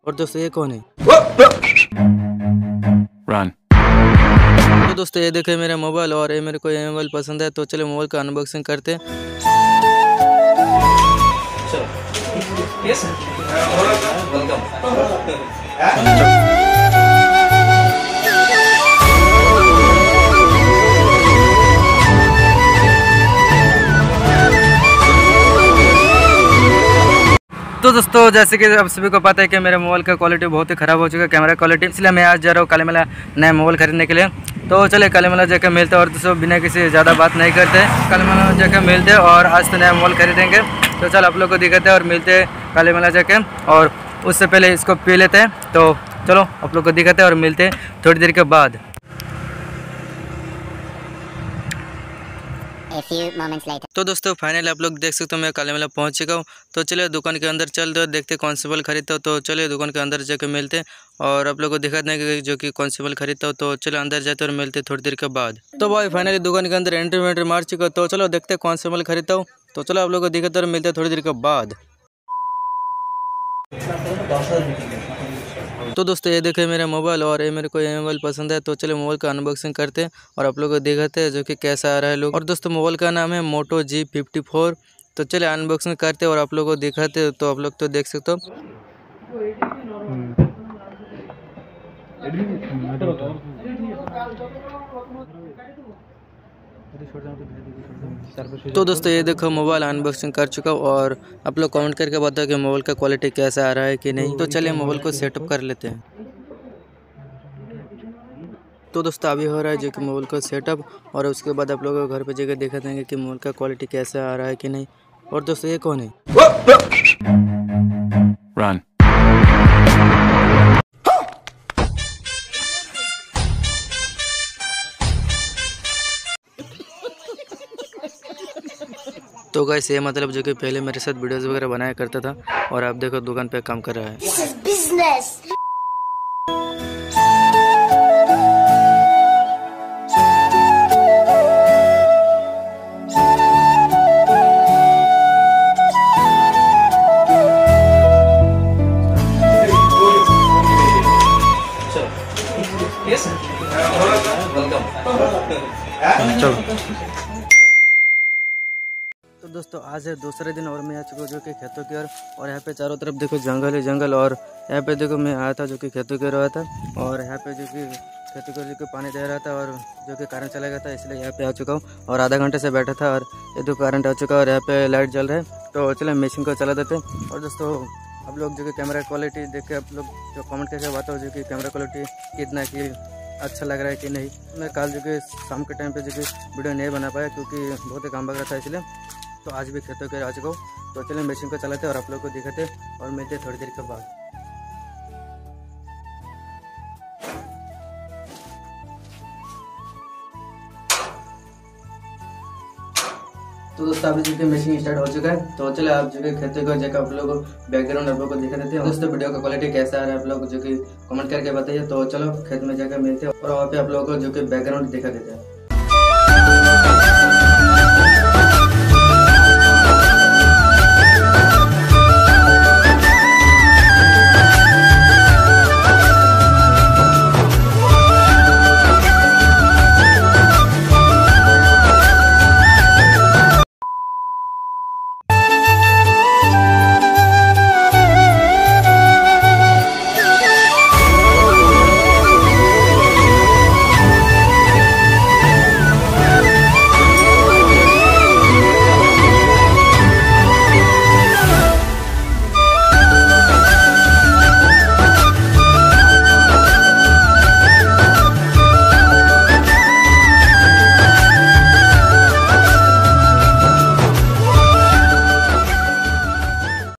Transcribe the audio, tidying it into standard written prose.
और दोस्तों ये कौन है? Run. तो दोस्तों ये देखे मेरा मोबाइल और ये मेरे को ये मोबाइल पसंद है, तो चलो मोबाइल का अनबॉक्सिंग करते हैं। तो दोस्तों जैसे कि आप सभी को पता है कि मेरे मोबाइल का क्वालिटी बहुत ही ख़राब हो चुका है, कैमरा क्वालिटी, इसलिए मैं आज जा रहा हूँ काली मेला नया मोबाइल खरीदने के लिए। तो चले काली मेला जाकर मिलते हैं और दोस्तों बिना किसी ज़्यादा बात नहीं करते काली मेला जाकर मिलते हैं और आज तो नया मोबाइल खरीदेंगे। तो चल आप लोग को दिखाते हैं और मिलते हैं काली मेला जाके, और उससे पहले इसको पी लेते हैं। तो चलो आप लोग को दिखाते हैं और मिलते हैं थोड़ी देर के बाद। तो दोस्तों फाइनली आप लोग देख सकते हो मैं काली मेला पहुंच चुका हूँ। तो चलिए दुकान के अंदर चल दो, देखते कौन सा मोबाइल खरीदता हो। तो चलिए दुकान के अंदर जाकर मिलते हैं और आप लोग को दिखाते हैं कि जो कि कौन सा मोबाइल खरीदता हो। तो चलो अंदर जाते और मिलते थोड़ी देर के बाद। तो भाई फाइनली दुकान के अंदर एंट्री मार चुका, तो चलो देखते हैं कौन सा मोबाइल खरीदता हूँ। तो चलो आप लोग को दिखाते और मिलते थोड़ी देर के बाद। तो दोस्तों ये देखे मेरा मोबाइल और ये मेरे को ये मोबाइल पसंद है, तो चलो मोबाइल का अनबॉक्सिंग करते हैं और आप लोग को दिखाते हैं जो कि कैसा आ रहा है लोग। और दोस्तों मोबाइल का नाम है मोटो G54। तो चले अनबॉक्सिंग करते हैं और आप लोग को दिखाते हैं। तो आप लोग तो देख सकते हो। तो दोस्तों ये देखो मोबाइल अनबॉक्सिंग कर चुका हूँ और आप लोग कमेंट करके बताओ कि मोबाइल का क्वालिटी कैसा आ रहा है कि नहीं। तो चलिए मोबाइल को सेटअप कर लेते हैं। तो दोस्तों अभी हो रहा है जो कि मोबाइल को सेटअप, और उसके बाद आप लोगों को घर पे जगह दिखा देंगे कि मोबाइल का क्वालिटी कैसा आ रहा है कि नहीं। और दोस्तों ये कौन है? Run. तो गाइस ये मतलब जो कि पहले मेरे साथ वीडियोस वगैरह बनाया करता था और आप देखो दुकान पे काम कर रहा है। This is business. चलो तो दोस्तों आज है दूसरे दिन और मैं आ चुका हूँ जो कि खेतों की ओर, और यहाँ पे चारों तरफ देखो जंगल ही जंगल। और यहाँ पे देखो मैं आया था जो कि खेतों की ओर आया था, और यहाँ पे जो कि खेतों की ओर जो पानी दे रहा था और जो कि करंट चला गया था, इसलिए यहाँ पे आ चुका हूँ। और आधा घंटे से बैठा था और ये तो करंट आ चुका है और यहाँ पे लाइट जल रहा है। तो चले मशीन को चला देते। और दोस्तों आप लोग जो कि कैमरा क्वालिटी देख के आप लोग जो कमेंट करके बताओ जो कि कैमरा क्वालिटी कितना कि अच्छा लग रहा है कि नहीं। मैं कल जो कि शाम के टाइम पे जो कि वीडियो नहीं बना पाया क्योंकि बहुत ही काम लग रहा था, इसलिए। तो आज भी खेतों के आ चुका हूँ। तो चलिए मशीन को चलाते और आप लोग को दिखाते और मिलते थोड़ी देर के बाद। तो दोस्तों अभी जो कि मशीन स्टार्ट हो चुका है। तो चले आप जो कि खेतों को जगह आप लोग बैकग्राउंड आप लोग को दिखा देते हैं। दोस्तों वीडियो का क्वालिटी कैसा आ रहा है आप लोग जो कि कमेंट करके बताइए। तो चलो खेत में जाकर मिलते हैं और वहाँ पे आप लोगों को जो कि बैकग्राउंड दिखा देते हैं।